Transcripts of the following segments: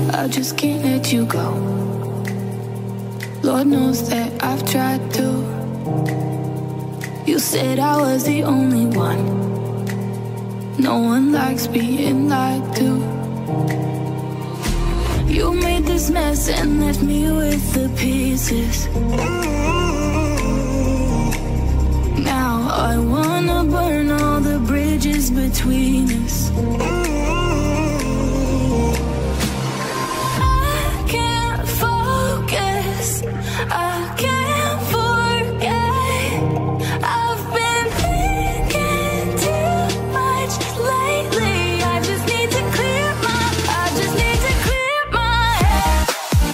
I just can't let you go. Lord knows that I've tried to. You said I was the only one. No one likes being lied to. You made this mess and left me with the pieces. Now I wanna burn all the bridges between us. I can't focus, I can't forget. I've been thinking too much lately. I just need to clear my, I just need to clear my head.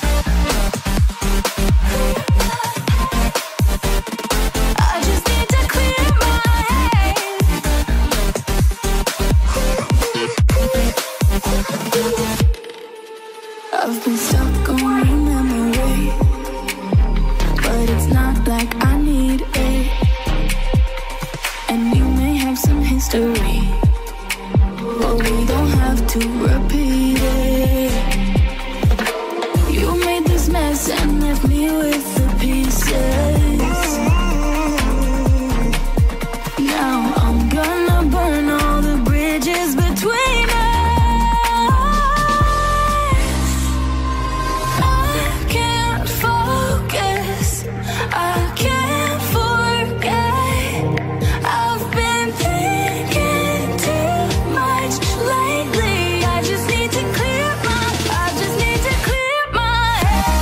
I just need to clear my head. I've been stuck on your memory, but it's not like I need it. And you may have some history, but we don't have to repeat it. You made this mess and left me with the pieces. Now I'm gonna burn all the bridges between us. I can't focus, I can't forget. I've been thinking too much lately. I just need to clear my, I just need to clear my head.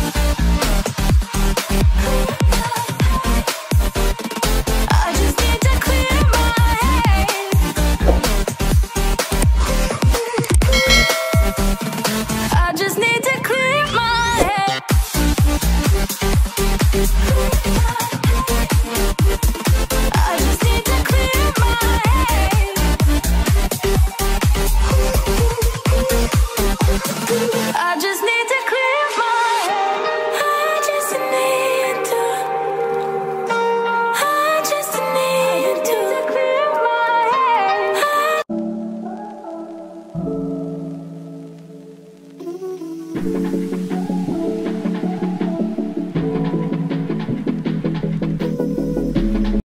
I just need to clear my head. I just need to clear my head. I just need to clear my head. I just need